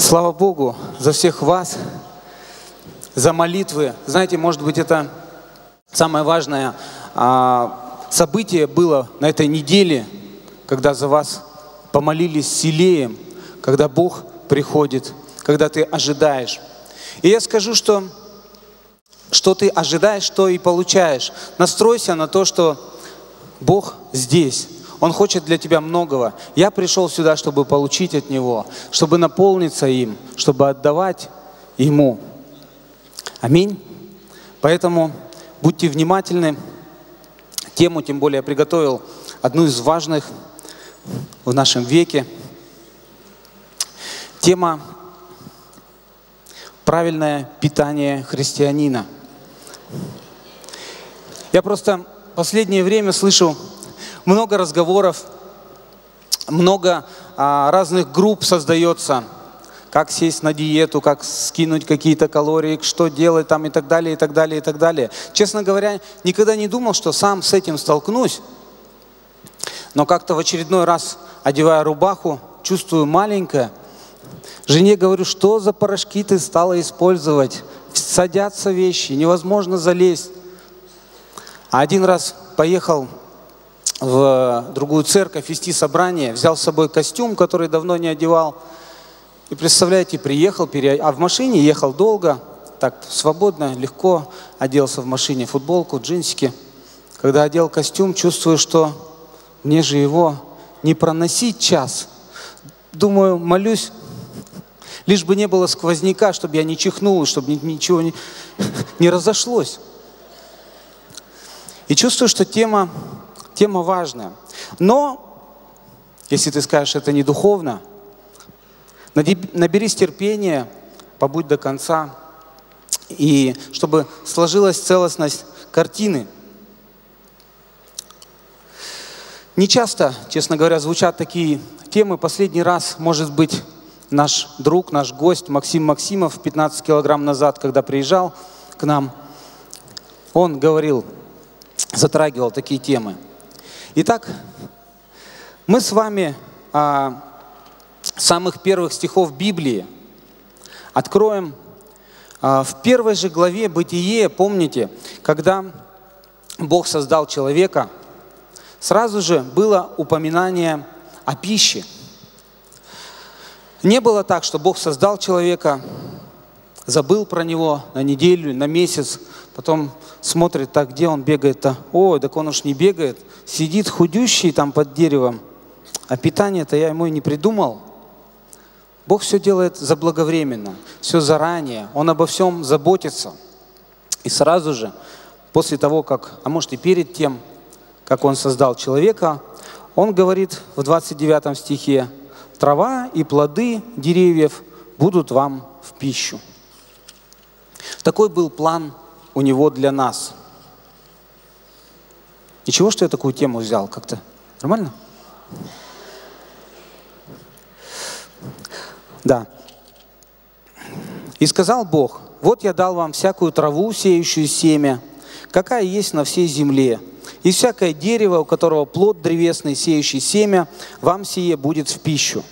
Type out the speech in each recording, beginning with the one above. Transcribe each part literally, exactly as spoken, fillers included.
Слава Богу за всех вас, за молитвы. Знаете, может быть, это самое важное а, событие было на этой неделе, когда за вас помолились с Илеем, когда Бог приходит, когда ты ожидаешь. И я скажу, что что ты ожидаешь, то и получаешь. Настройся на то, что Бог здесь. Он хочет для тебя многого. Я пришел сюда, чтобы получить от Него, чтобы наполниться им, чтобы отдавать Ему. Аминь. Поэтому будьте внимательны. Тему, тем более, я приготовил одну из важных в нашем веке. Тема «Правильное питание христианина». Я просто в последнее время слышу много разговоров, много а, разных групп создается, как сесть на диету, как скинуть какие-то калории, что делать там и так далее, и так далее, и так далее. Честно говоря, никогда не думал, что сам с этим столкнусь, но как-то в очередной раз, одевая рубаху, чувствую маленькое. Жене говорю, что за порошки ты стала использовать? Садятся вещи, невозможно залезть. А один раз поехал в другую церковь вести собрание, взял с собой костюм, который давно не одевал. И представляете, приехал, пере... а в машине ехал долго, так свободно, легко, оделся в машине футболку, джинсики. Когда одел костюм, чувствую, что мне же его не проносить час. Думаю, молюсь, лишь бы не было сквозняка, чтобы я не чихнул, чтобы ничего не, не разошлось. И чувствую, что тема, тема важная. Но, если ты скажешь, это не духовно, наберись терпения, побудь до конца, и чтобы сложилась целостность картины. Не часто, честно говоря, звучат такие темы. Последний раз, может быть, наш друг, наш гость Максим Максимов пятнадцать килограмм назад, когда приезжал к нам, он говорил, затрагивал такие темы. Итак, мы с вами а, с самых первых стихов Библии откроем а, в первой же главе Бытие, помните, когда Бог создал человека, сразу же было упоминание о пище. Не было так, что Бог создал человека, забыл про него на неделю, на месяц, потом смотрит, так, где он бегает-то? Ой, так он уж не бегает, сидит худющий там под деревом, а питание-то я ему и не придумал. Бог все делает заблаговременно, все заранее, Он обо всем заботится. И сразу же, после того, как, а может и перед тем, как Он создал человека, Он говорит в двадцать девятом стихе, «Трава и плоды деревьев будут вам в пищу». Такой был план у Него для нас. Ничего, что я такую тему взял как-то? Нормально? Да. «И сказал Бог, вот я дал вам всякую траву, сеющую семя, какая есть на всей земле, и всякое дерево, у которого плод древесный, сеющий семя, вам сие будет в пищу».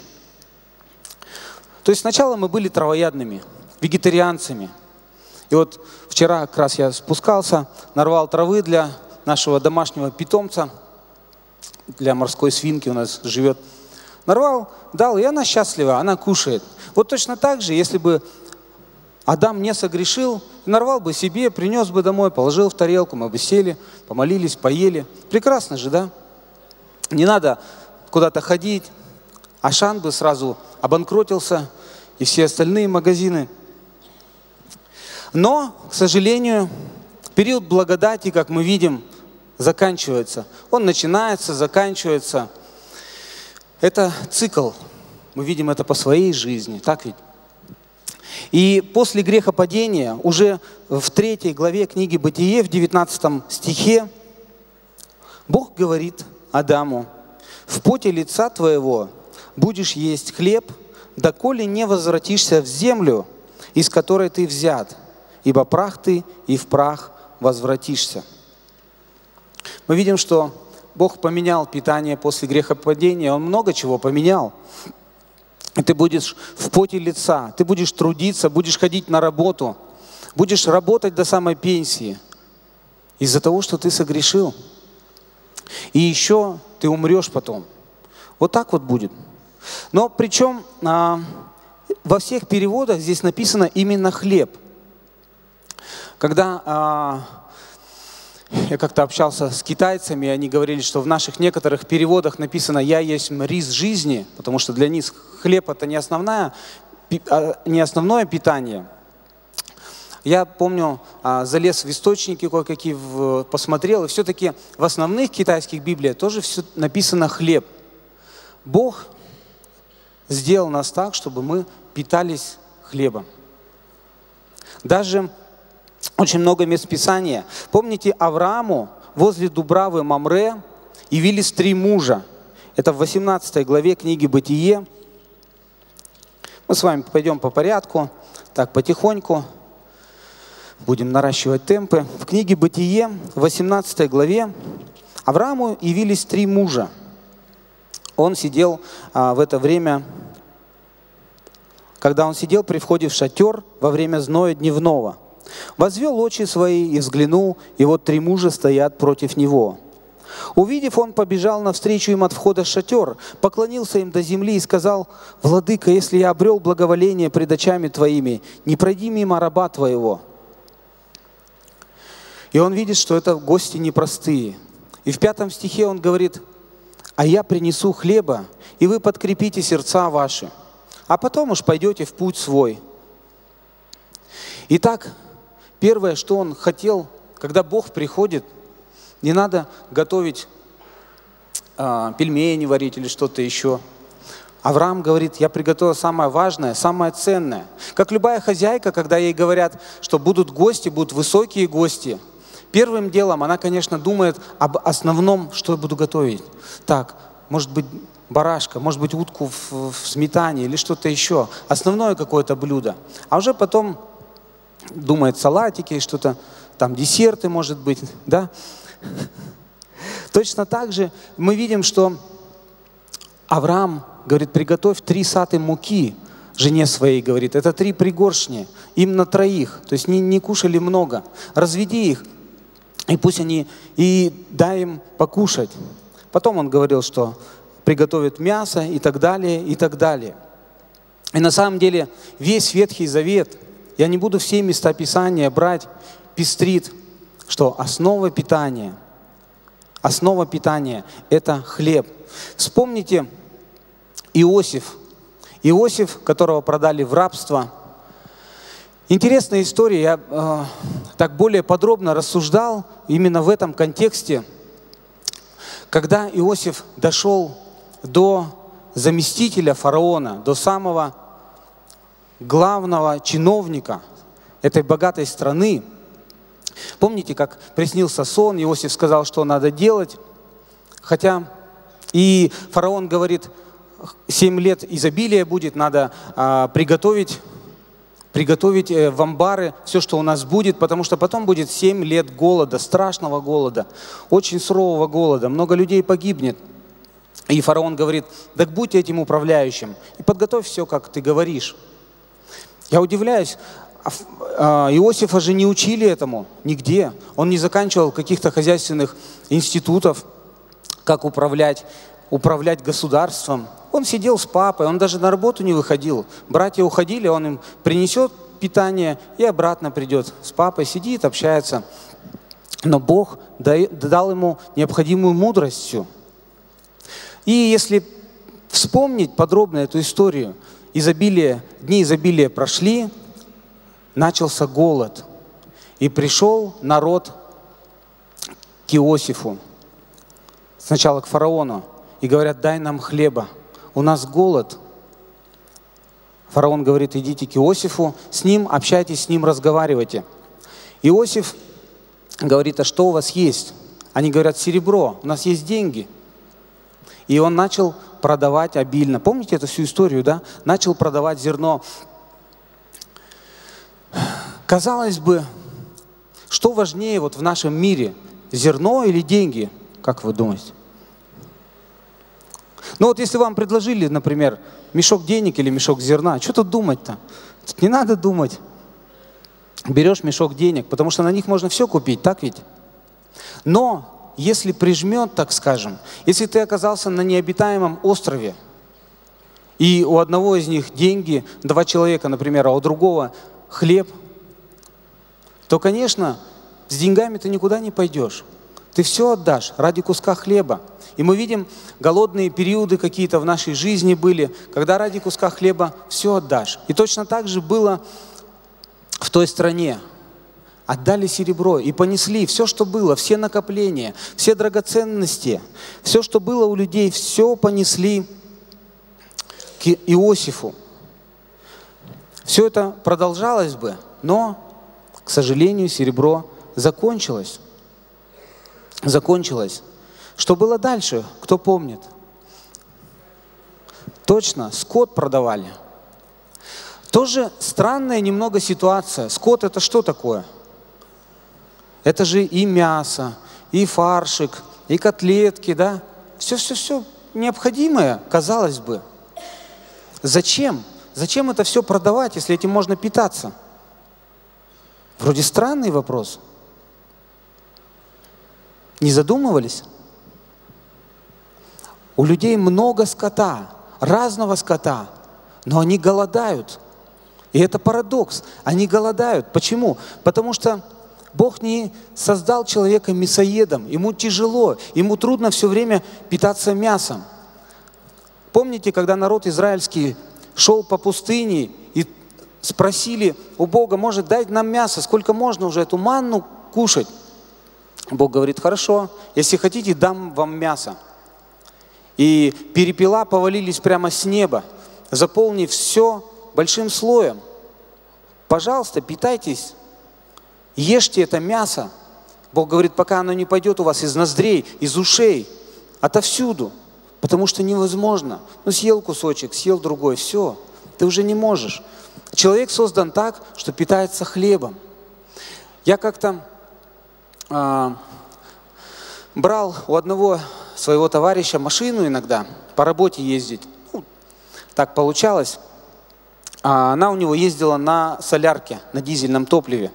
То есть сначала мы были травоядными, вегетарианцами. И вот вчера как раз я спускался, нарвал травы для нашего домашнего питомца, для морской свинки у нас живет. Нарвал, дал, и она счастлива, она кушает. Вот точно так же, если бы Адам не согрешил, нарвал бы себе, принес бы домой, положил в тарелку, мы бы сели, помолились, поели. Прекрасно же, да? Не надо куда-то ходить. Ашан бы сразу обанкротился, и все остальные магазины. Но, к сожалению, период благодати, как мы видим, заканчивается. Он начинается, заканчивается. Это цикл. Мы видим это по своей жизни, так ведь? И после грехопадения, уже в третьей главе книги Бытие, в девятнадцатом стихе, Бог говорит Адаму, «В поте лица твоего будешь есть хлеб, доколе не возвратишься в землю, из которой ты взят, ибо прах ты, и в прах возвратишься». Мы видим, что Бог поменял питание после грехопадения, Он много чего поменял. И ты будешь в поте лица, ты будешь трудиться, будешь ходить на работу, будешь работать до самой пенсии из-за того, что ты согрешил. И еще ты умрешь потом. Вот так вот будет. Но причем а, во всех переводах здесь написано именно хлеб. Когда а, я как-то общался с китайцами, они говорили, что в наших некоторых переводах написано «Я есть рис жизни», потому что для них хлеб – это не, основная, не основное питание. Я помню, залез в источники кое-какие, посмотрел, и все-таки в основных китайских библиях тоже все написано «хлеб». Бог сделал нас так, чтобы мы питались хлебом. Даже очень много мест Писания. Помните, Аврааму возле Дубравы Мамре явились три мужа. Это в восемнадцатой главе книги «Бытие». Мы с вами пойдем по порядку, так потихоньку. Будем наращивать темпы. В книге «Бытие», в восемнадцатой главе, Аврааму явились три мужа. Он сидел а, в это время, когда он сидел при входе в шатер во время зноя дневного. Возвел очи свои и взглянул, и вот три мужа стоят против него. Увидев, он побежал навстречу им от входа в шатер, поклонился им до земли и сказал: «Владыка, если я обрел благоволение пред очами твоими, не пройди мимо раба твоего». И он видит, что это гости непростые. И в пятом стихе он говорит: «А я принесу хлеба, и вы подкрепите сердца ваши, а потом уж пойдете в путь свой». Итак, первое, что он хотел, когда Бог приходит, не надо готовить а, пельмени варить или что-то еще. Авраам говорит: я приготовил самое важное, самое ценное. Как любая хозяйка, когда ей говорят, что будут гости, будут высокие гости, первым делом она, конечно, думает об основном, что я буду готовить. Так, может быть, барашка, может быть, утку в, в сметане или что-то еще. Основное какое-то блюдо. А уже потом думает салатики, что-то, там десерты, может быть, да? Точно так же мы видим, что Авраам говорит: приготовь три саты муки жене своей, говорит, это три пригоршни, им на троих, то есть не, не кушали много, разведи их, и пусть они, и дай им покушать. Потом он говорил, что приготовит мясо и так далее, и так далее. И на самом деле весь Ветхий Завет, я не буду все места Писания брать, пестрит, что основа питания, основа питания – это хлеб. Вспомните Иосиф. Иосиф, которого продали в рабство. Интересная история, я э, так более подробно рассуждал именно в этом контексте. Когда Иосиф дошел до заместителя фараона, до самого главного чиновника этой богатой страны, помните, как приснился сон, Иосиф сказал, что надо делать, хотя и фараон говорит: семь лет изобилия будет, надо а, приготовить, приготовить э, в амбары все, что у нас будет, потому что потом будет семь лет голода, страшного голода, очень сурового голода, много людей погибнет. И фараон говорит: так будь этим управляющим и подготовь все, как ты говоришь. Я удивляюсь, Иосифа же не учили этому нигде. Он не заканчивал каких-то хозяйственных институтов, как управлять, управлять государством. Он сидел с папой, он даже на работу не выходил. Братья уходили, он им принесет питание и обратно придет. С папой сидит, общается. Но Бог дал ему необходимую мудрость всю. И если вспомнить подробно эту историю, изобилие, дни изобилия прошли, начался голод. И пришел народ к Иосифу, сначала к фараону, и говорят: дай нам хлеба, у нас голод. Фараон говорит: идите к Иосифу, с ним общайтесь, с ним разговаривайте. Иосиф говорит: а что у вас есть? Они говорят: серебро, у нас есть деньги. И он начал продавать обильно. Помните эту всю историю, да? Начал продавать зерно. Казалось бы, что важнее вот в нашем мире, зерно или деньги, как вы думаете? Ну вот если вам предложили, например, мешок денег или мешок зерна, что тут думать-то? Тут не надо думать. Берешь мешок денег, потому что на них можно все купить, так ведь? Но если прижмет, так скажем, если ты оказался на необитаемом острове, и у одного из них деньги, два человека, например, а у другого хлеб, то, конечно, с деньгами ты никуда не пойдешь. Ты все отдашь ради куска хлеба. И мы видим, голодные периоды какие-то в нашей жизни были, когда ради куска хлеба все отдашь. И точно так же было в той стране. Отдали серебро и понесли все, что было, все накопления, все драгоценности, все, что было у людей, все понесли к Иосифу. Все это продолжалось бы, но, к сожалению, серебро закончилось. Закончилось. Что было дальше? Кто помнит? Точно, скот продавали. Тоже странная немного ситуация. Скот — это что такое? Это же и мясо, и фаршик, и котлетки, да? Все-все-все необходимое, казалось бы. Зачем? Зачем это все продавать, если этим можно питаться? Вроде странный вопрос. Не задумывались? У людей много скота, разного скота, но они голодают. И это парадокс. Они голодают. Почему? Потому что Бог не создал человека мясоедом. Ему тяжело, ему трудно все время питаться мясом. Помните, когда народ израильский шел по пустыне и спросили у Бога: может, дать нам мясо, сколько можно уже эту манну кушать? Бог говорит: хорошо, если хотите, дам вам мясо. И перепела повалились прямо с неба, заполнив все большим слоем. Пожалуйста, питайтесь, ешьте это мясо. Бог говорит: пока оно не пойдет у вас из ноздрей, из ушей, отовсюду. Потому что невозможно. Ну, съел кусочек, съел другой, все, ты уже не можешь. Человек создан так, что питается хлебом. Я как-то э, брал у одного своего товарища машину иногда, по работе ездить. Ну, так получалось. А она у него ездила на солярке, на дизельном топливе.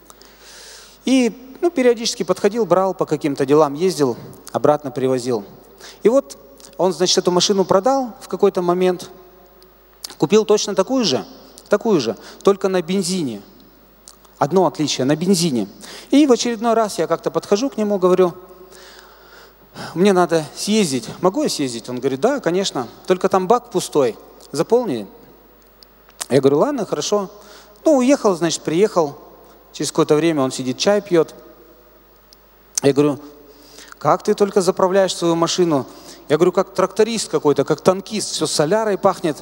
И ну, периодически подходил, брал по каким-то делам, ездил, обратно привозил. И вот он, значит, эту машину продал в какой-то момент, купил точно такую же, такую же, только на бензине. Одно отличие, на бензине. И в очередной раз я как-то подхожу к нему, говорю: мне надо съездить. Могу я съездить? Он говорит: да, конечно, только там бак пустой, заполни. Я говорю: ладно, хорошо. Ну, уехал, значит, приехал. Через какое-то время он сидит, чай пьет. Я говорю: как ты только заправляешь свою машину? Я говорю: как тракторист какой-то, как танкист, все солярой пахнет.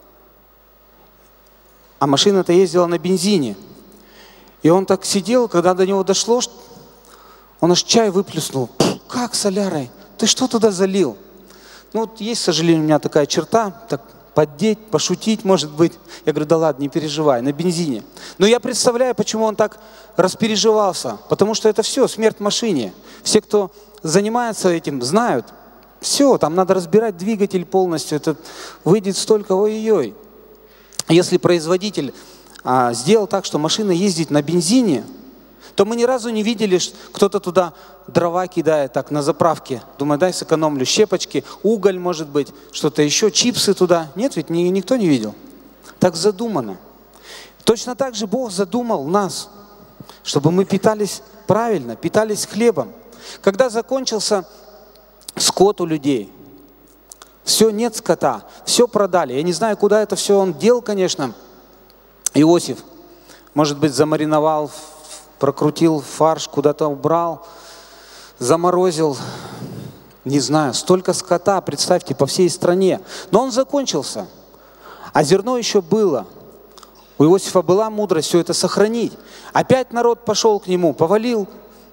А машина-то ездила на бензине. И он так сидел, когда до него дошло, он аж чай выплеснул. Как солярой? Ты что туда залил? Ну вот есть, к сожалению, у меня такая черта, так поддеть, пошутить, может быть. Я говорю: да ладно, не переживай, на бензине. Но я представляю, почему он так распереживался. Потому что это все, смерть машине. Все, кто занимается этим, знают. Все, там надо разбирать двигатель полностью. Это выйдет столько, ой-ой-ой. Если производитель а, сделал так, что машина ездит на бензине, то мы ни разу не видели, что кто-то туда дрова кидает так на заправке. Думаю, дай сэкономлю, щепочки, уголь, может быть, что-то еще, чипсы туда. Нет, ведь ни, никто не видел. Так задумано. Точно так же Бог задумал нас, чтобы мы питались правильно, питались хлебом. Когда закончился скот у людей, все, нет скота, все продали. Я не знаю, куда это все он дел, конечно, Иосиф. Может быть, замариновал, прокрутил фарш, куда-то убрал, заморозил. Не знаю, столько скота, представьте, по всей стране. Но он закончился, а зерно еще было. У Иосифа была мудрость все это сохранить. Опять народ пошел к нему, повалил.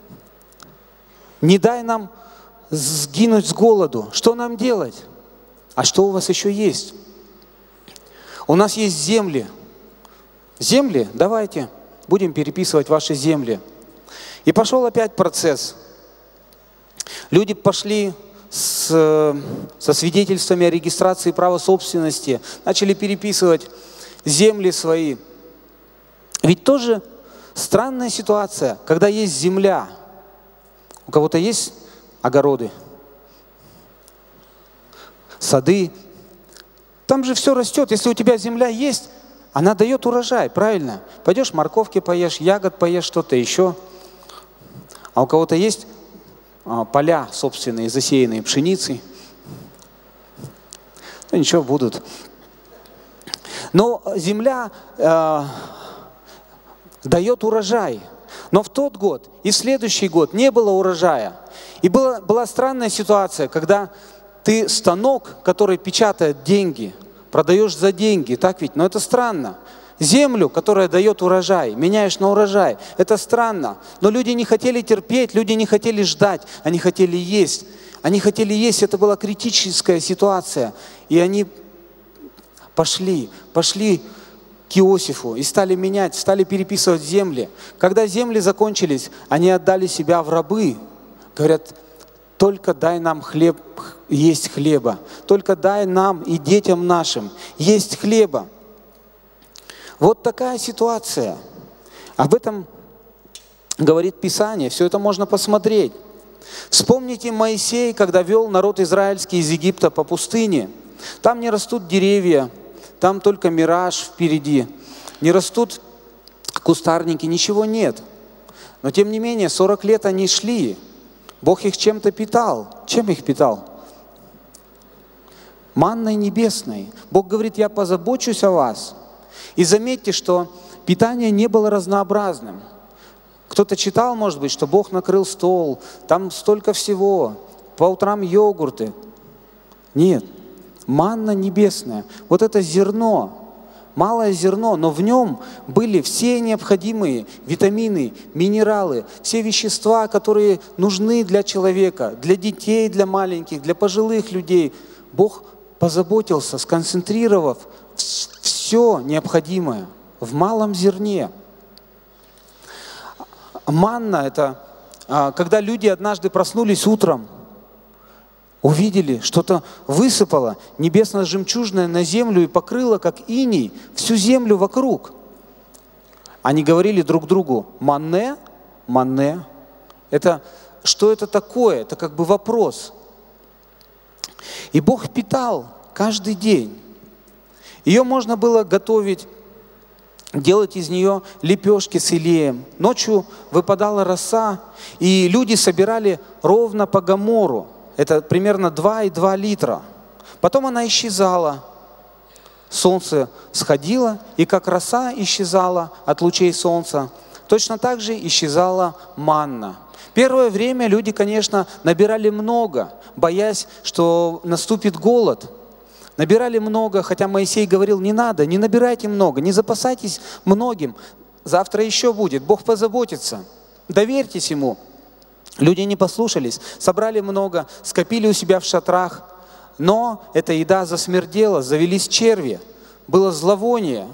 Не дай нам сгинуть с голоду. Что нам делать? А что у вас еще есть? У нас есть земли. Земли? Давайте будем переписывать ваши земли. И пошел опять процесс. Люди пошли с, со свидетельствами о регистрации права собственности, начали переписывать земли свои. Ведь тоже странная ситуация, когда есть земля. У кого-то есть огороды, сады. Там же все растет. Если у тебя земля есть, она дает урожай, правильно? Пойдешь морковки поешь, ягод поешь, что-то еще. А у кого-то есть а, поля собственные, засеянные пшеницей. Ну ничего, будут. Но земля э, дает урожай. Но в тот год и в следующий год не было урожая. И была, была странная ситуация, когда ты станок, который печатает деньги, продаешь за деньги, так ведь? Но это странно. Землю, которая дает урожай, меняешь на урожай. Это странно. Но люди не хотели терпеть, люди не хотели ждать, они хотели есть. Они хотели есть, это была критическая ситуация. И они пошли, пошли к Иосифу и стали менять, стали переписывать земли. Когда земли закончились, они отдали себя в рабы. Говорят, только дай нам хлеб, есть хлеба. Только дай нам и детям нашим есть хлеба. Вот такая ситуация. Об этом говорит Писание. Все это можно посмотреть. Вспомните Моисей, когда вел народ израильский из Египта по пустыне. Там не растут деревья, там только мираж впереди. Не растут кустарники, ничего нет. Но тем не менее, сорок лет они шли. Бог их чем-то питал. Чем их питал? Манной небесной. Бог говорит, я позабочусь о вас. И заметьте, что питание не было разнообразным. Кто-то читал, может быть, что Бог накрыл стол, там столько всего, по утрам йогурты. Нет, манна небесная. Вот это зерно, малое зерно, но в нем были все необходимые витамины, минералы, все вещества, которые нужны для человека, для детей, для маленьких, для пожилых людей. Бог позаботился, сконцентрировав все необходимое в малом зерне. Манна – это когда люди однажды проснулись утром, увидели, что-то высыпало небесно-жемчужное на землю и покрыло, как иней, всю землю вокруг. Они говорили друг другу: «Манне? Манне?» Это, что это такое? Это как бы вопрос. И Бог питал каждый день. Ее можно было готовить, делать из нее лепешки с илеем. Ночью выпадала роса, и люди собирали ровно по гомору. Это примерно два и два литра. Потом она исчезала. Солнце сходило, и как роса исчезала от лучей солнца, точно так же исчезала манна. Первое время люди, конечно, набирали много, боясь, что наступит голод. Набирали много, хотя Моисей говорил, не надо, не набирайте много, не запасайтесь многим. Завтра еще будет, Бог позаботится. Доверьтесь Ему. Люди не послушались, собрали много, скопили у себя в шатрах. Но эта еда засмердела, завелись черви, было зловоние.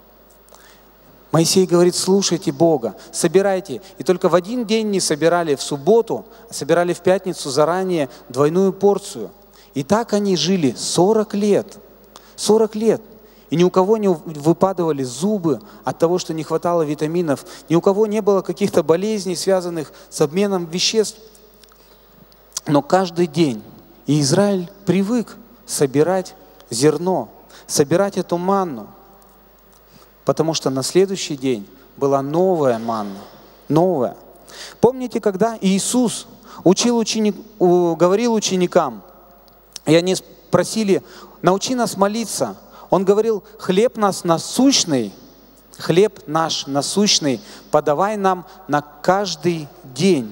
Моисей говорит, слушайте Бога, собирайте. И только в один день не собирали в субботу, а собирали в пятницу заранее двойную порцию. И так они жили сорок лет. сорок лет. И ни у кого не выпадывали зубы от того, что не хватало витаминов. Ни у кого не было каких-то болезней, связанных с обменом веществ. Но каждый день и Израиль привык собирать зерно, собирать эту манну. Потому что на следующий день была новая манна. Новая. Помните, когда Иисус учил ученик, говорил ученикам, и они просили, научи нас молиться. Он говорил, хлеб наш насущный, хлеб наш насущный, подавай нам на каждый день.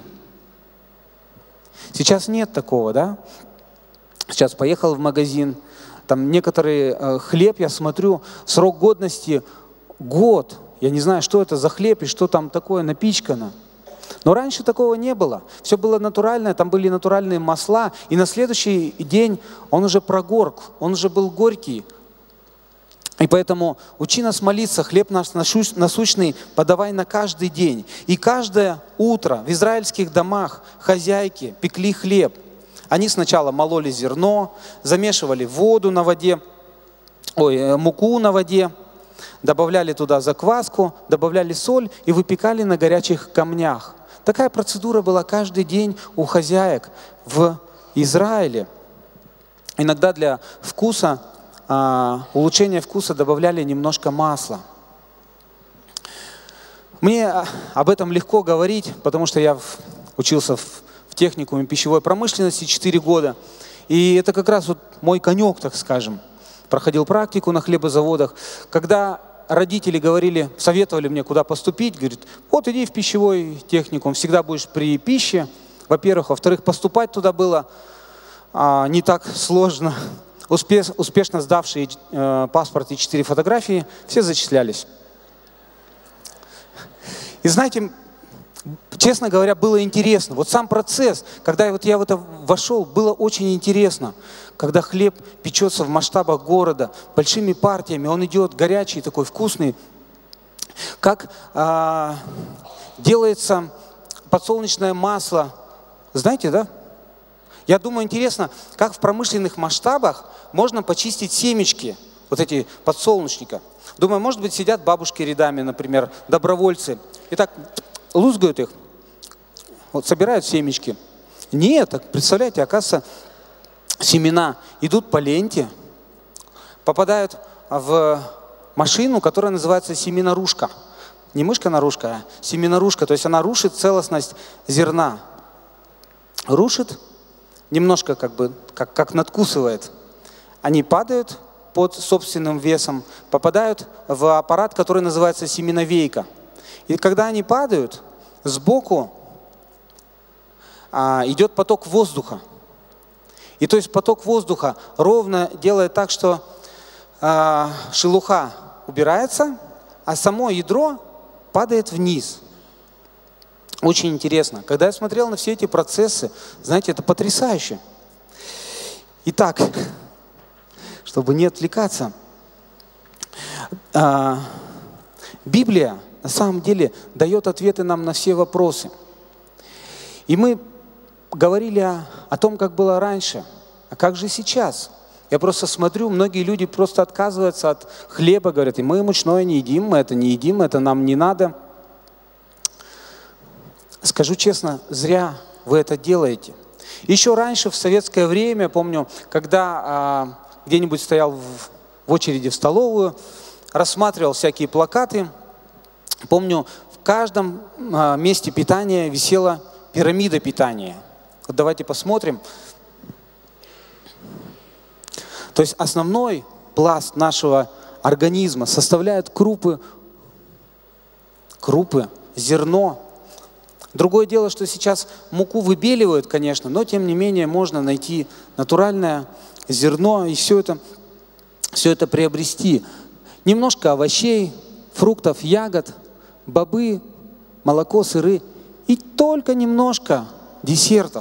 Сейчас нет такого, да? Сейчас поехал в магазин, там некоторые э, хлеб, я смотрю, срок годности год. Я не знаю, что это за хлеб и что там такое напичкано. Но раньше такого не было. Все было натуральное, там были натуральные масла. И на следующий день он уже прогорк, он уже был горький. И поэтому учи нас молиться, хлеб наш насущный подавай на каждый день. И каждое утро в израильских домах хозяйки пекли хлеб. Они сначала мололи зерно, замешивали воду на воде, ой, муку на воде, добавляли туда закваску, добавляли соль и выпекали на горячих камнях. Такая процедура была каждый день у хозяек в Израиле. Иногда для вкуса, улучшения вкуса добавляли немножко масла. Мне об этом легко говорить, потому что я учился в техникуме пищевой промышленности четыре года. И это как раз вот мой конек, так скажем. Проходил практику на хлебозаводах. Когда родители говорили, советовали мне, куда поступить, говорят, вот иди в пищевой техникум, всегда будешь при пище, во-первых. Во-вторых, поступать туда было а, не так сложно. Успеш, успешно сдавшие э, паспорт и четыре фотографии, все зачислялись. И знаете, честно говоря, было интересно. Вот сам процесс, когда вот я в это вошел, было очень интересно. Когда хлеб печется в масштабах города, большими партиями, он идет горячий, такой вкусный. Как а, делается подсолнечное масло. Знаете, да? Я думаю, интересно, как в промышленных масштабах можно почистить семечки, вот эти подсолнечника. Думаю, может быть, сидят бабушки рядами, например, добровольцы, и так лузгают их, вот собирают семечки. Нет, так представляете, оказывается, семена идут по ленте, попадают в машину, которая называется семенорушка. Не мышка-нарушка, а семенорушка. То есть она рушит целостность зерна. Рушит, немножко как бы, как, как надкусывает. Они падают под собственным весом, попадают в аппарат, который называется семеновейка. И когда они падают, сбоку а, идет поток воздуха. И то есть поток воздуха ровно делает так, что а, шелуха убирается, а само ядро падает вниз. Очень интересно. Когда я смотрел на все эти процессы, знаете, это потрясающе. Итак, чтобы не отвлекаться, а, Библия на самом деле дает ответы нам на все вопросы. И мы говорили о, о том, как было раньше, а как же сейчас. Я просто смотрю, многие люди просто отказываются от хлеба, говорят, и мы мучное не едим, мы это не едим, это нам не надо. Скажу честно, зря вы это делаете. Еще раньше, в советское время, помню, когда а, где-нибудь стоял в, в очереди в столовую, рассматривал всякие плакаты, помню, в каждом а, месте питания висела пирамида питания. Вот давайте посмотрим. То есть основной пласт нашего организма составляют крупы, крупы, зерно. Другое дело, что сейчас муку выбеливают, конечно, но тем не менее можно найти натуральное зерно и все это, все это приобрести. Немножко овощей, фруктов, ягод, бобы, молоко, сыры и только немножко десертов.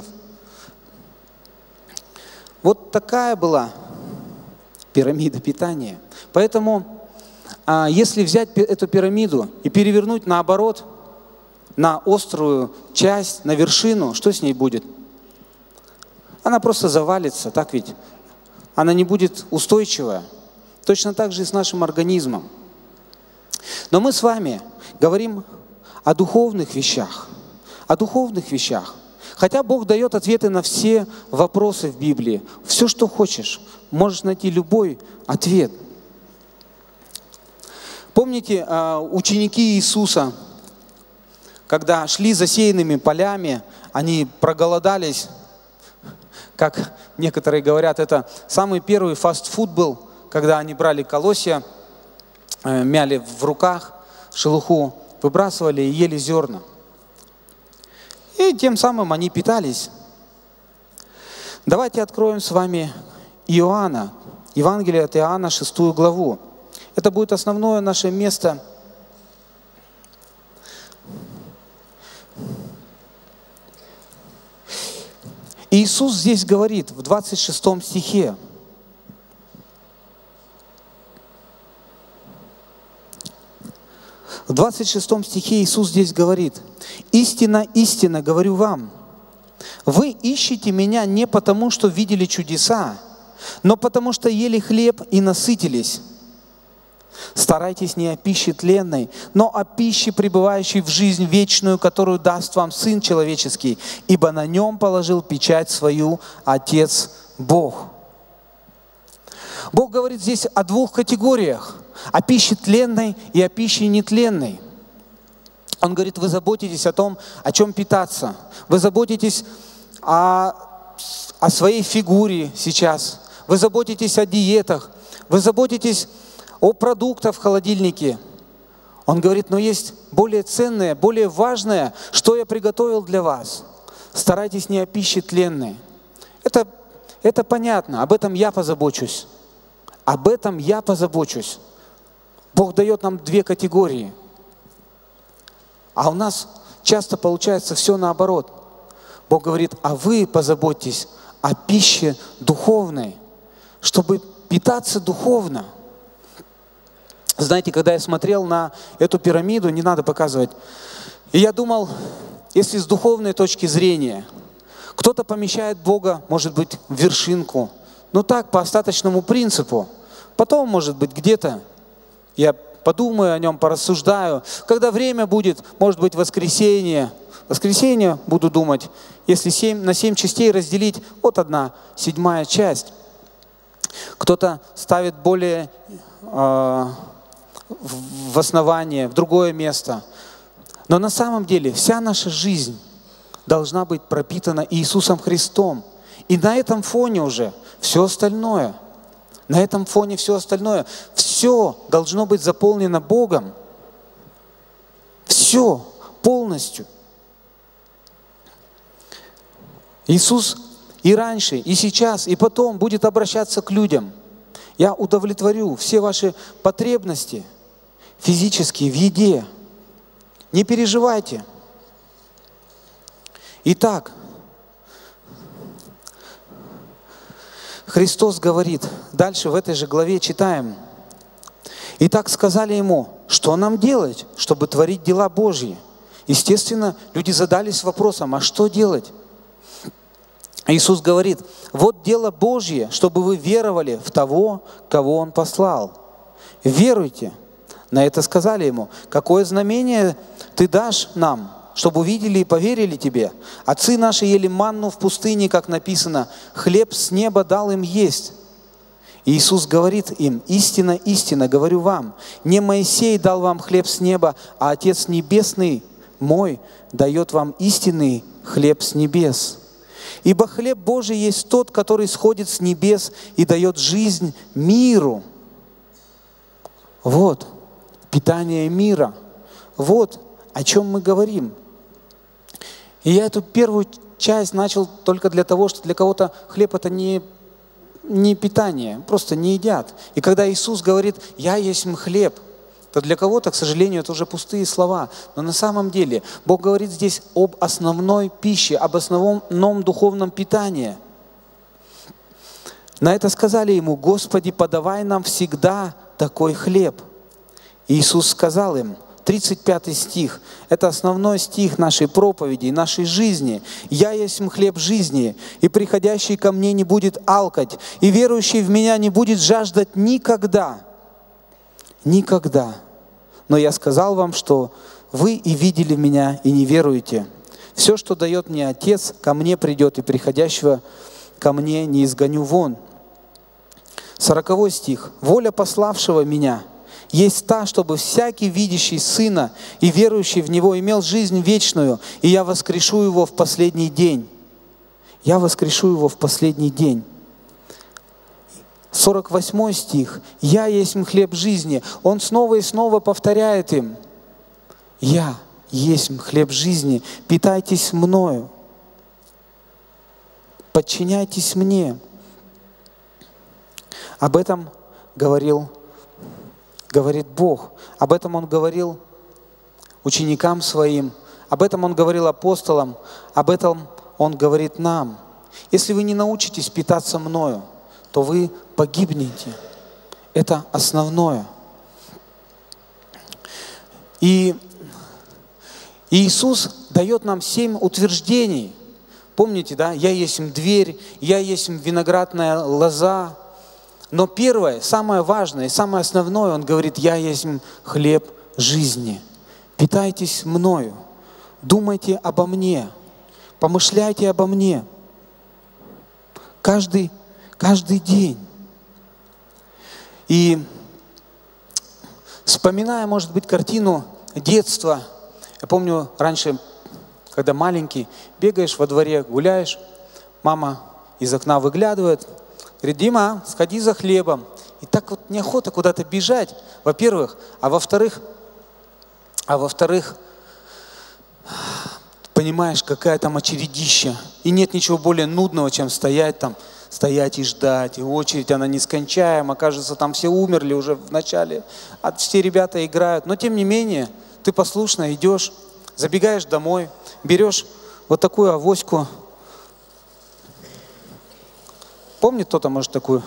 Вот такая была пирамида питания. Поэтому, если взять эту пирамиду и перевернуть наоборот, на острую часть, на вершину, что с ней будет? Она просто завалится, так ведь? Она не будет устойчивая. Точно так же и с нашим организмом. Но мы с вами говорим о духовных вещах. О духовных вещах. Хотя Бог дает ответы на все вопросы в Библии. Все, что хочешь, можешь найти любой ответ. Помните, ученики Иисуса, когда шли засеянными полями, они проголодались, как некоторые говорят, это самый первый фастфуд был, когда они брали колосья, мяли в руках, шелуху выбрасывали и ели зерна. И тем самым они питались. Давайте откроем с вами Иоанна, Евангелие от Иоанна, шестую главу. Это будет основное наше место. Иисус здесь говорит в двадцать шестом стихе. В двадцать шестом стихе Иисус здесь говорит: «Истинно, истинно говорю вам, Вы ищете меня не потому, что видели чудеса, но потому что ели хлеб и насытились. Старайтесь не о пище тленной, но о пище, пребывающей в жизнь вечную, которую даст вам Сын Человеческий, ибо на нем положил печать свою Отец Бог». Бог говорит здесь о двух категориях: о пище тленной и о пище нетленной. Он говорит, вы заботитесь о том, о чем питаться. Вы заботитесь о, о своей фигуре сейчас. Вы заботитесь о диетах. Вы заботитесь о продуктах в холодильнике. Он говорит, но есть более ценное, более важное, что я приготовил для вас. Старайтесь не о пище тленной. Это, это понятно, об этом я позабочусь. Об этом я позабочусь. Бог дает нам две категории. А у нас часто получается все наоборот. Бог говорит, а вы позаботьтесь о пище духовной, чтобы питаться духовно. Знаете, когда я смотрел на эту пирамиду, не надо показывать, и я думал, если с духовной точки зрения, кто-то помещает Бога, может быть, в вершинку, ну так, по остаточному принципу. Потом, может быть, где-то я подумаю о нем, порассуждаю. Когда время будет, может быть, воскресенье. Воскресенье буду думать, если семь, на семь частей разделить, вот одна седьмая часть. Кто-то ставит более э, в основание, в другое место. Но на самом деле вся наша жизнь должна быть пропитана Иисусом Христом. И на этом фоне уже все остальное, на этом фоне все остальное, все должно быть заполнено Богом. Все полностью. Иисус и раньше, и сейчас, и потом будет обращаться к людям. Я удовлетворю все ваши потребности физические в еде. Не переживайте. Итак, Христос говорит, дальше в этой же главе читаем. «Итак сказали ему, что нам делать, чтобы творить дела Божьи?» Естественно, люди задались вопросом, а что делать? Иисус говорит, вот дело Божье, чтобы вы веровали в того, кого Он послал. Веруйте. На это сказали ему, какое знамение ты дашь нам, чтобы увидели и поверили тебе? Отцы наши ели манну в пустыне, как написано, хлеб с неба дал им есть. И Иисус говорит им, истинно, истинно, говорю вам, не Моисей дал вам хлеб с неба, а Отец Небесный мой дает вам истинный хлеб с небес. Ибо хлеб Божий есть тот, который сходит с небес и дает жизнь миру. Вот питание мира. Вот о чем мы говорим. И я эту первую часть начал только для того, что для кого-то хлеб это не, не питание, просто не едят. И когда Иисус говорит, я есть хлеб, то для кого-то, к сожалению, это уже пустые слова. Но на самом деле Бог говорит здесь об основной пище, об основном духовном питании. На это сказали ему, Господи, подавай нам всегда такой хлеб. И Иисус сказал им, тридцать пятый стих, это основной стих нашей проповеди, нашей жизни. «Я есть хлеб жизни, и приходящий ко мне не будет алкать, и верующий в меня не будет жаждать никогда». Никогда. Но я сказал вам, что вы и видели меня, и не веруете. Все, что дает мне Отец, ко мне придет, и приходящего ко мне не изгоню вон. Сороковой стих. «Воля пославшего меня есть та, чтобы всякий, видящий Сына и верующий в Него, имел жизнь вечную, и я воскрешу его в последний день». Я воскрешу его в последний день. сорок восьмой стих. «Я есть хлеб жизни». Он снова и снова повторяет им. «Я есть хлеб жизни, питайтесь мною, подчиняйтесь мне». Об этом говорил, говорит Бог. Об этом Он говорил ученикам Своим. Об этом Он говорил апостолам. Об этом Он говорит нам. Если вы не научитесь питаться мною, то вы погибнете. Это основное. И Иисус дает нам семь утверждений Помните, да? Я есть дверь, я есть виноградная лоза. Но первое, самое важное и самое основное, он говорит, я есть хлеб жизни. Питайтесь мною, думайте обо мне, помышляйте обо мне. Каждый, каждый день. И вспоминая, может быть, картину детства, я помню раньше, когда маленький, бегаешь во дворе, гуляешь, мама из окна выглядывает, говорит, Дима, сходи за хлебом. И так вот неохота куда-то бежать, во-первых, а во-вторых, а во-вторых, понимаешь, какая там очередища. И нет ничего более нудного, чем стоять там, стоять и ждать. И очередь, она нескончаема. Кажется, там все умерли уже в начале. А все ребята играют. Но тем не менее, ты послушно идешь, забегаешь домой, берешь вот такую авоську. Помнит кто-то, может, такую?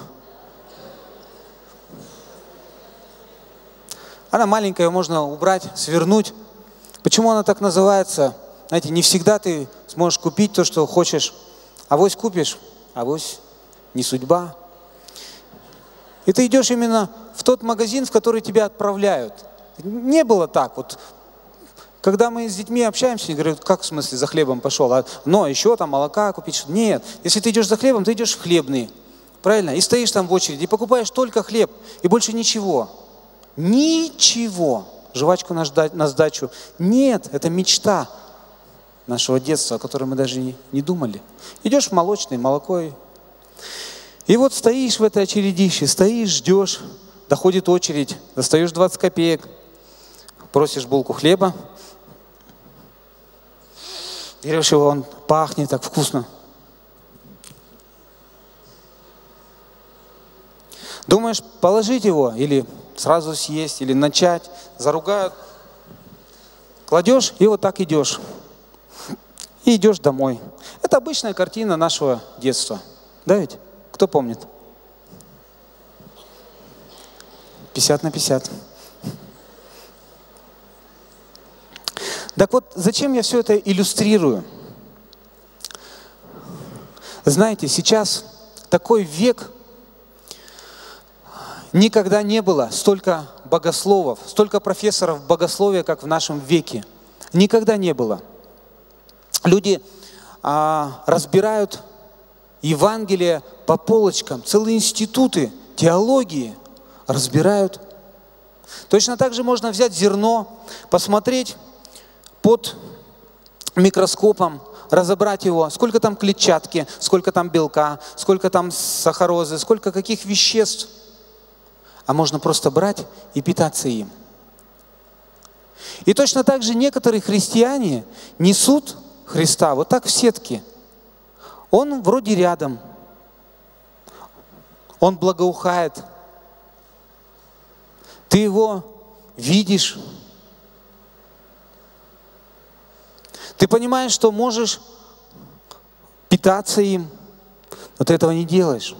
Она маленькая, ее можно убрать, свернуть. Почему она так называется? Знаете, не всегда ты сможешь купить то, что хочешь. Авось купишь, авось не судьба. И ты идешь именно в тот магазин, в который тебя отправляют. Не было так. Вот, когда мы с детьми общаемся, они говорят, как в смысле за хлебом пошел? А, но еще там молока купить? Нет. Если ты идешь за хлебом, ты идешь в хлебный. Правильно? И стоишь там в очереди, и покупаешь только хлеб, и больше ничего. Ничего. Жвачку на сдачу. Нет, это мечта нашего детства, о которой мы даже не, не думали. Идешь в молочный, молоко. И вот стоишь в этой очередище, стоишь, ждешь, доходит очередь, достаешь двадцать копеек, просишь булку хлеба, берешь его, он пахнет так вкусно. Думаешь, положить его или сразу съесть, или начать, заругают. Кладешь и вот так идешь. И идешь домой. Это обычная картина нашего детства. Да ведь? Кто помнит? пятьдесят на пятьдесят. Так вот, зачем я все это иллюстрирую? Знаете, сейчас такой век, никогда не было столько богословов, столько профессоров богословия, как в нашем веке. Никогда не было. Люди а, разбирают Евангелие по полочкам, целые институты теологии разбирают. Точно так же можно взять зерно, посмотреть под микроскопом, разобрать его, сколько там клетчатки, сколько там белка, сколько там сахарозы, сколько каких веществ. А можно просто брать и питаться им. И точно так же некоторые христиане несут Христа вот так в сетке. Он вроде рядом. Он благоухает. Ты его видишь. Ты понимаешь, что можешь питаться им, но ты этого не делаешь.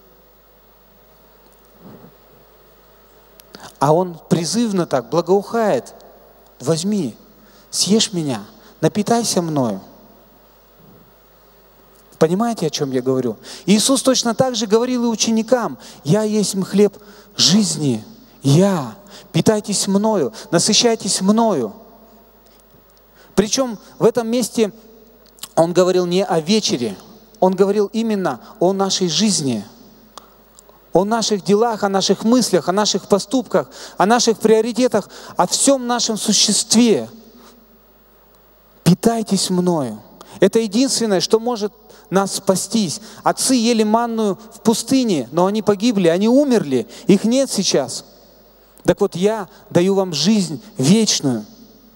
А он призывно так благоухает. Возьми, съешь меня, напитайся мною. Понимаете, о чем я говорю? Иисус точно так же говорил и ученикам: «Я есть хлеб жизни, я, питайтесь мною, насыщайтесь мною». Причем в этом месте Он говорил не о вечере, Он говорил именно о нашей жизни, о наших делах, о наших мыслях, о наших поступках, о наших приоритетах, о всем нашем существе. Питайтесь мною. Это единственное, что может нас спастись. Отцы ели манную в пустыне, но они погибли, они умерли, их нет сейчас. Так вот, я даю вам жизнь вечную.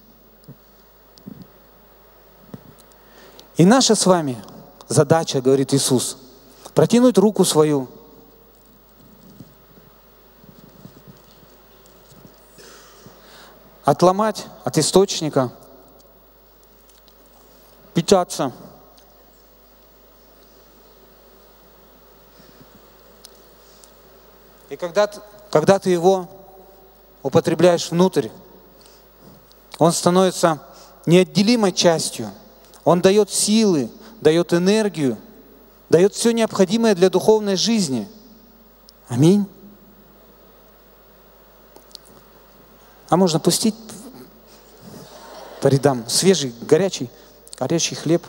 И наша с вами задача, говорит Иисус, протянуть руку свою, отломать от источника, питаться. И когда ты, когда ты его употребляешь внутрь, он становится неотделимой частью. Он дает силы, дает энергию, дает все необходимое для духовной жизни. Аминь. А можно пустить по рядам свежий, горячий, горячий хлеб.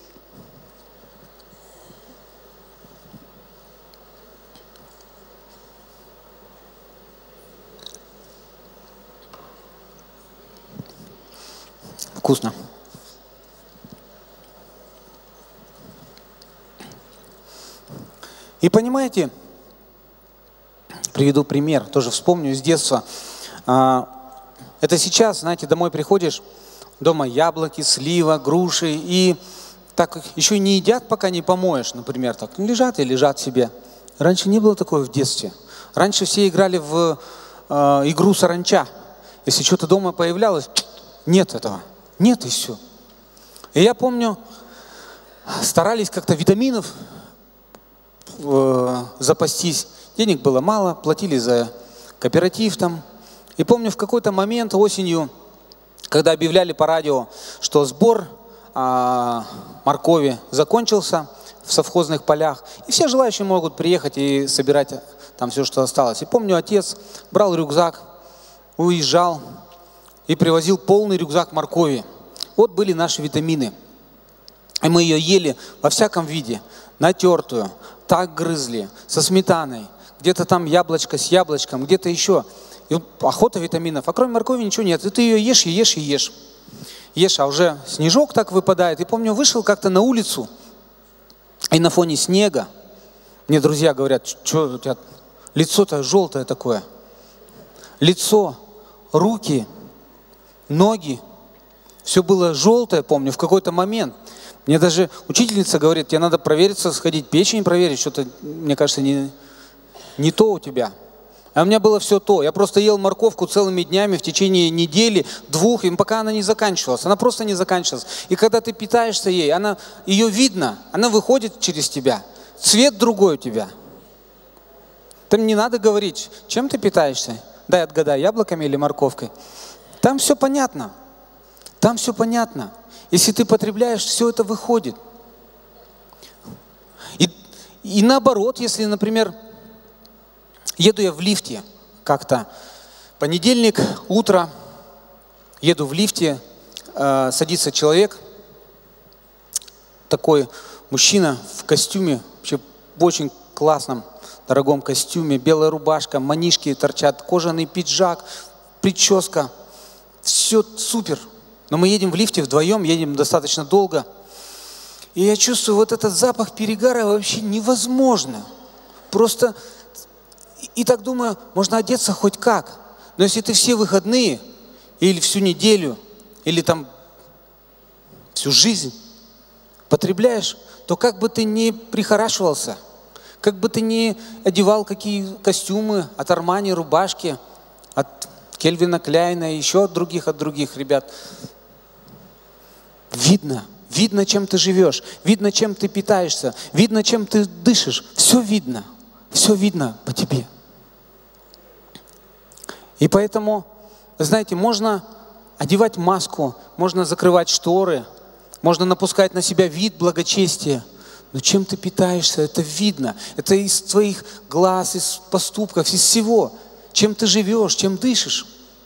Вкусно. И понимаете, приведу пример, тоже вспомню из детства. Это сейчас, знаете, домой приходишь, дома яблоки, слива, груши, и так еще не едят, пока не помоешь, например, так лежат и лежат себе. Раньше не было такого в детстве. Раньше все играли в э, игру саранча. Если что-то дома появлялось, нет этого. Нет и все. И я помню, старались как-то витаминов э, запастись. Денег было мало, платили за кооператив там. И помню, в какой-то момент осенью, когда объявляли по радио, что сбор э, моркови закончился в совхозных полях, и все желающие могут приехать и собирать там все, что осталось. И помню, отец брал рюкзак, уезжал и привозил полный рюкзак моркови. Вот были наши витамины. И мы ее ели во всяком виде, натертую, так грызли, со сметаной, где-то там яблочко с яблочком, где-то еще. И охота витаминов. А кроме моркови ничего нет. И ты ее ешь, и ешь, и ешь. Ешь, а уже снежок так выпадает. И помню, вышел как-то на улицу, и на фоне снега мне друзья говорят: что у тебя лицо-то желтое такое. Лицо, руки, ноги. Все было желтое, помню, в какой-то момент. Мне даже учительница говорит: тебе надо провериться, сходить, печень проверить, что-то, мне кажется, не, не то у тебя. А у меня было все то. Я просто ел морковку целыми днями в течение недели, двух, и пока она не заканчивалась. Она просто не заканчивалась. И когда ты питаешься ей, она, ее видно, она выходит через тебя. Цвет другой у тебя. Там не надо говорить, чем ты питаешься. Дай отгадай, яблоками или морковкой. Там все понятно. Там все понятно. Если ты потребляешь, все это выходит. И, и наоборот, если, например, еду я в лифте как-то, понедельник, утро, еду в лифте, э, садится человек, такой мужчина в костюме, вообще в очень классном, дорогом костюме, белая рубашка, манишки торчат, кожаный пиджак, прическа, все супер. Но мы едем в лифте вдвоем, едем достаточно долго, и я чувствую, вот этот запах перегара вообще невозможно. Просто... И так думаю, можно одеться хоть как. Но если ты все выходные, или всю неделю, или там всю жизнь потребляешь, то как бы ты ни прихорашивался, как бы ты ни одевал какие костюмы от Армани, рубашки, от Кельвина Кляйна, еще от других, от других ребят, видно, видно, чем ты живешь, видно, чем ты питаешься, видно, чем ты дышишь, все видно. Все видно по тебе. И поэтому, знаете, можно одевать маску, можно закрывать шторы, можно напускать на себя вид благочестия. Но чем ты питаешься, это видно. Это из твоих глаз, из поступков, из всего. Чем ты живешь, чем дышишь.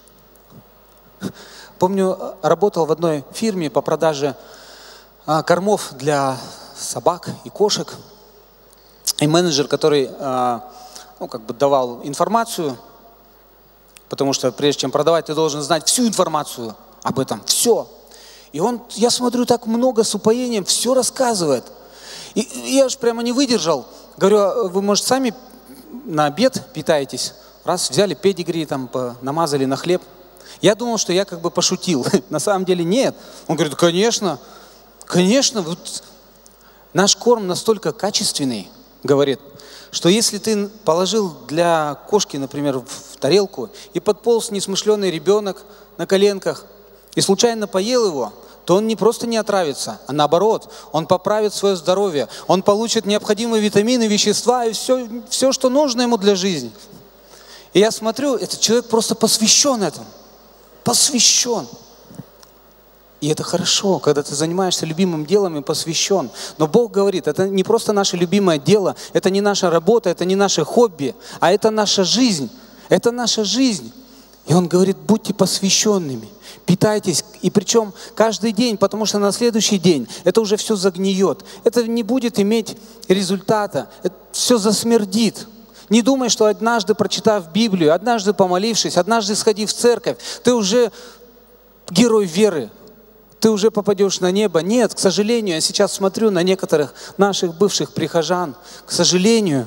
Помню, работал в одной фирме по продаже кормов для собак и кошек. И менеджер, который ну, как бы давал информацию, потому что прежде чем продавать, ты должен знать всю информацию об этом, все. И он, я смотрю, так много с упоением все рассказывает. И, и я аж прямо не выдержал. Говорю: вы, может, сами на обед питаетесь? Раз, взяли педигри, там, намазали на хлеб. Я думал, что я как бы пошутил. На самом деле нет. Он говорит: конечно, конечно, вот наш корм настолько качественный, говорит, что если ты положил для кошки, например, в тарелку, и подполз несмышленый ребенок на коленках, и случайно поел его, то он не просто не отравится, а наоборот, он поправит свое здоровье, он получит необходимые витамины, вещества и все, все, что нужно ему для жизни. И я смотрю, этот человек просто посвящен этому. Посвящен. И это хорошо, когда ты занимаешься любимым делом и посвящен. Но Бог говорит, это не просто наше любимое дело, это не наша работа, это не наше хобби, а это наша жизнь. Это наша жизнь. И Он говорит, будьте посвященными, питайтесь. И причем каждый день, потому что на следующий день это уже все загниет. Это не будет иметь результата, это все засмердит. Не думай, что однажды, прочитав Библию, однажды помолившись, однажды сходив в церковь, ты уже герой веры, ты уже попадешь на небо. Нет, к сожалению, я сейчас смотрю на некоторых наших бывших прихожан. К сожалению,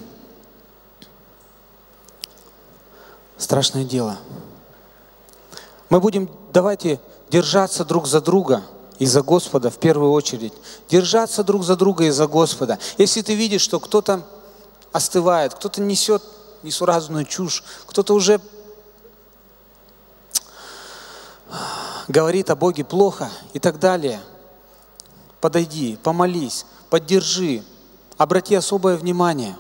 страшное дело. Мы будем, давайте, держаться друг за друга и за Господа в первую очередь. Держаться друг за друга и за Господа. Если ты видишь, что кто-то остывает, кто-то несет несуразную чушь, кто-то уже говорит о Боге плохо и так далее, подойди, помолись, поддержи, обрати особое внимание.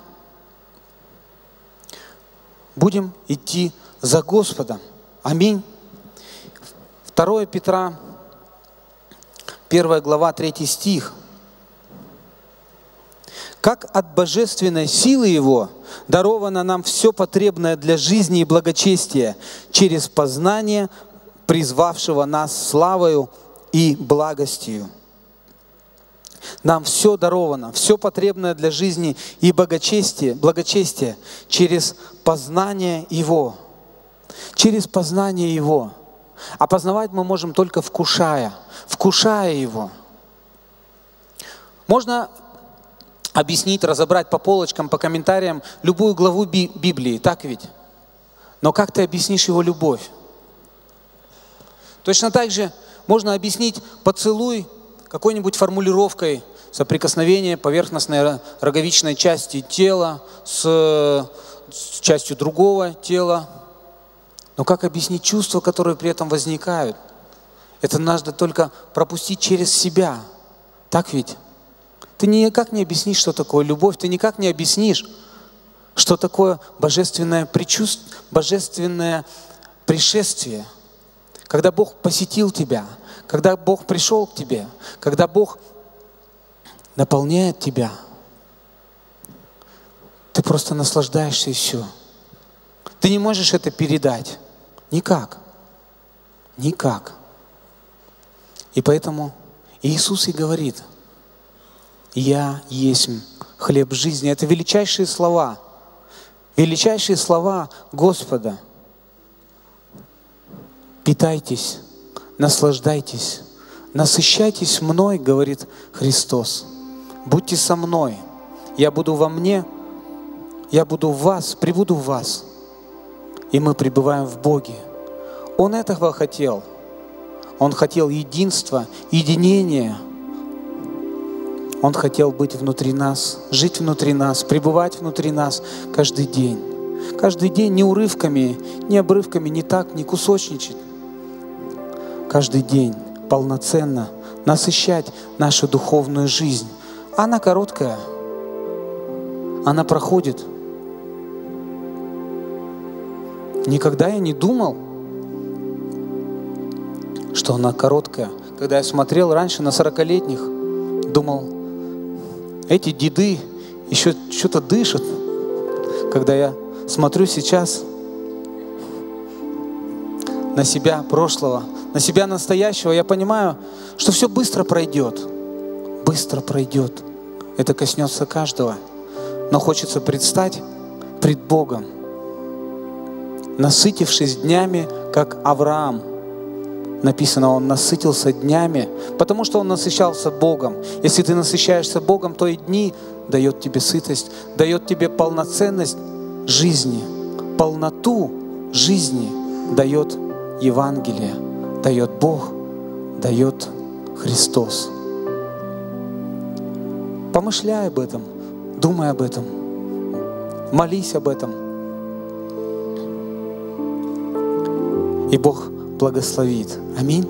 Будем идти за Господом. Аминь. второе Петра, первая глава, третий стих. Как от божественной силы Его даровано нам все потребное для жизни и благочестия через познание призвавшего нас славою и благостью. Нам все даровано, все потребное для жизни и благочестия, благочестия через познание Его. Через познание Его. А познавать мы можем только вкушая, вкушая Его. Можно объяснить, разобрать по полочкам, по комментариям любую главу Библии, так ведь? Но как ты объяснишь Его любовь? Точно так же можно объяснить поцелуй какой-нибудь формулировкой соприкосновения поверхностной роговичной части тела с, с частью другого тела. Но как объяснить чувства, которые при этом возникают? Это надо только пропустить через себя. Так ведь? Ты никак не объяснишь, что такое любовь, ты никак не объяснишь, что такое божественное предчувствие, божественное пришествие. Когда Бог посетил тебя, когда Бог пришел к тебе, когда Бог наполняет тебя, ты просто наслаждаешься и все. Ты не можешь это передать. Никак. Никак. И поэтому Иисус и говорит, «Я есть хлеб жизни». Это величайшие слова. Величайшие слова Господа. Питайтесь, наслаждайтесь, насыщайтесь мной, говорит Христос. Будьте со мной. Я буду во мне, я буду в вас, пребуду в вас. И мы пребываем в Боге. Он этого хотел. Он хотел единства, единения. Он хотел быть внутри нас, жить внутри нас, пребывать внутри нас каждый день. Каждый день не урывками, не обрывками, не так, не кусочничать. Каждый день полноценно насыщать нашу духовную жизнь. Она короткая, она проходит. Никогда я не думал, что она короткая. Когда я смотрел раньше на сорокалетних, думал, эти деды еще что-то дышат. Когда я смотрю сейчас на себя прошлого, на себя настоящего, я понимаю, что все быстро пройдет. Быстро пройдет. Это коснется каждого. Но хочется предстать пред Богом, насытившись днями, как Авраам. Написано, он насытился днями, потому что он насыщался Богом. Если ты насыщаешься Богом, то и дни дает тебе сытость, дает тебе полноценность жизни, полноту жизни дает Евангелие, дает Бог, дает Христос. Помышляй об этом, думай об этом, молись об этом. И Бог благословит. Аминь.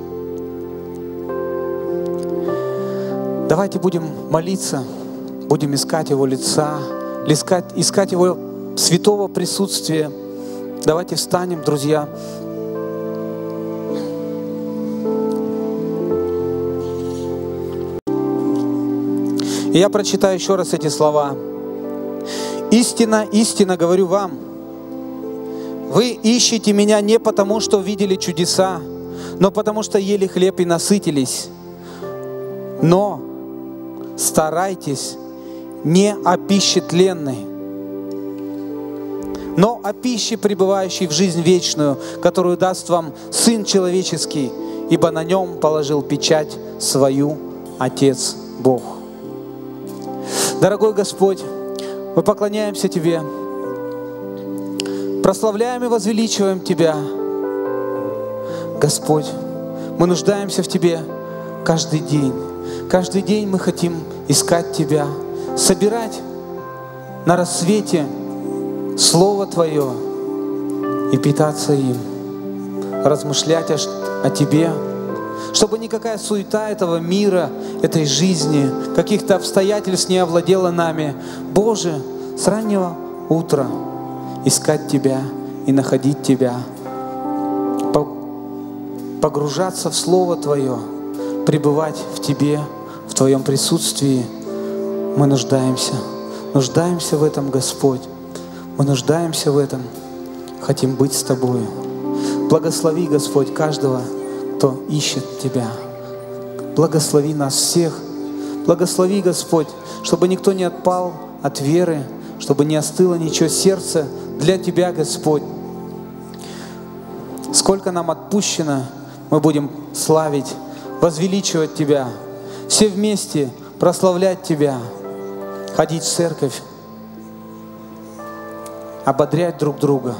Давайте будем молиться, будем искать Его лица, искать, искать Его святого присутствия. Давайте встанем, друзья. И я прочитаю еще раз эти слова. «Истинно, истинно говорю вам, вы ищете Меня не потому, что видели чудеса, но потому, что ели хлеб и насытились. Но старайтесь не о пище тленной, но о пище, пребывающей в жизнь вечную, которую даст вам Сын Человеческий, ибо на Нем положил печать свою Отец Бог». Дорогой Господь, мы поклоняемся Тебе, прославляем и возвеличиваем Тебя. Господь, мы нуждаемся в Тебе каждый день. Каждый день мы хотим искать Тебя, собирать на рассвете Слово Твое и питаться им, размышлять о, о Тебе, чтобы никакая суета этого мира, этой жизни, каких-то обстоятельств не овладела нами. Боже, с раннего утра искать Тебя и находить Тебя, погружаться в Слово Твое, пребывать в Тебе, в Твоем присутствии. Мы нуждаемся, нуждаемся в этом, Господь. Мы нуждаемся в этом, хотим быть с Тобою. Благослови, Господь, каждого, кто ищет Тебя. Благослови нас всех. Благослови, Господь, чтобы никто не отпал от веры, чтобы не остыло ничего сердца для Тебя, Господь. Сколько нам отпущено, мы будем славить, возвеличивать Тебя. Все вместе прославлять Тебя, ходить в церковь, ободрять друг друга,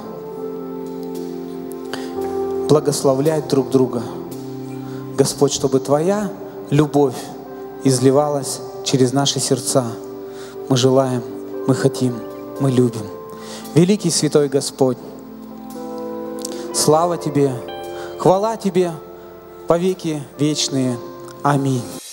благословлять друг друга. Господь, чтобы Твоя любовь изливалась через наши сердца. Мы желаем, мы хотим, мы любим. Великий Святой Господь, слава Тебе, хвала Тебе во веки вечные. Аминь.